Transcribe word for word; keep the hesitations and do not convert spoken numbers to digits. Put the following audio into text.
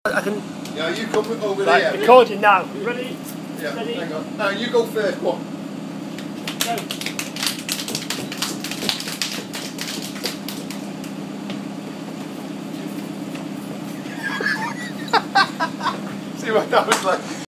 I can. Yeah, you come over Right, here. recording now. Ready? Yeah, Ready? hang on. No, you go first. Go on. Go. See what that was like.